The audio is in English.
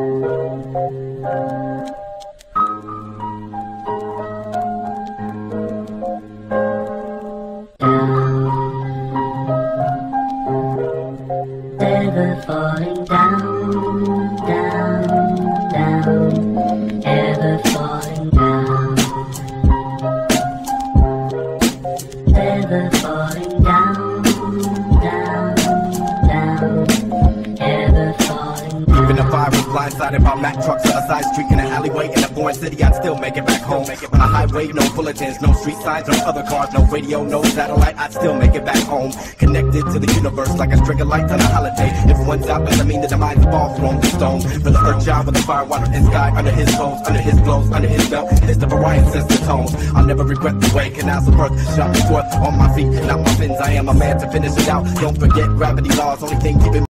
Ever falling down, down, down, ever falling down, ever falling down, down, down, ever falling down. Even if I was blindsided by Mack trucks on a side street in an alleyway in a foreign city, I'd still make it back home. On a highway, no bulletins, no street signs, no other cars, no radio, no satellite, I'd still make it back home. Connected to the universe like a string of lights on a holiday. If one's out, doesn't mean that the mind's ball thrown to stone. For the earth child with the fire, water, and sky, under his clothes, under his clothes, under his belt, it's the Orion sister tones. I'll never regret the way canals of birth shot me forth on my feet, not my fins. I am a man to finish it out. Don't forget gravity laws, only thing keeping